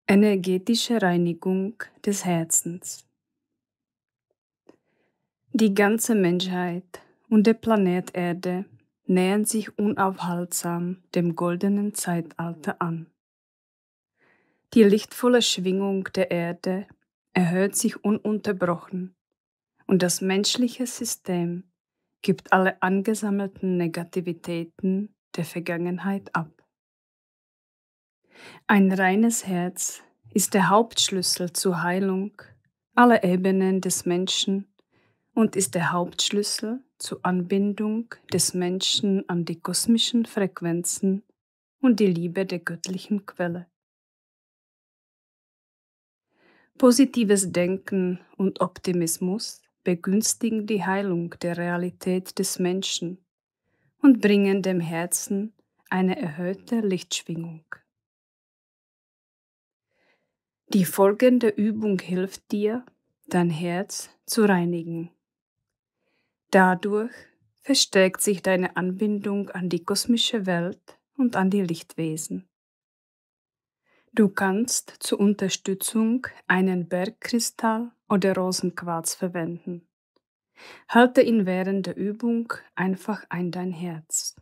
Energetische Reinigung des Herzens. Die ganze Menschheit und der Planet Erde nähern sich unaufhaltsam dem goldenen Zeitalter an. Die lichtvolle Schwingung der Erde erhöht sich ununterbrochen und das menschliche System gibt alle angesammelten Negativitäten der Vergangenheit ab. Ein reines Herz ist der Hauptschlüssel zur Heilung aller Ebenen des Menschen und ist der Hauptschlüssel zur Anbindung des Menschen an die kosmischen Frequenzen und die Liebe der göttlichen Quelle. Positives Denken und Optimismus begünstigen die Heilung der Realität des Menschen und bringen dem Herzen eine erhöhte Lichtschwingung. Die folgende Übung hilft dir, dein Herz zu reinigen. Dadurch verstärkt sich deine Anbindung an die kosmische Welt und an die Lichtwesen. Du kannst zur Unterstützung einen Bergkristall oder Rosenquarz verwenden. Halte ihn während der Übung einfach an dein Herz.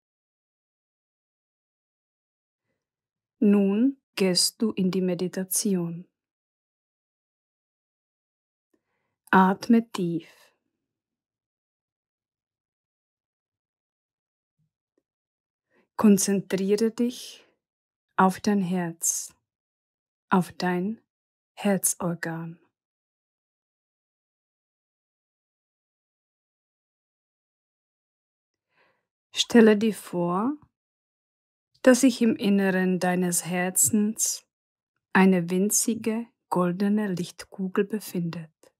Nun gehst du in die Meditation. Atme tief. Konzentriere dich auf dein Herz, auf dein Herzorgan. Stelle dir vor, dass sich im Inneren deines Herzens eine winzige goldene Lichtkugel befindet.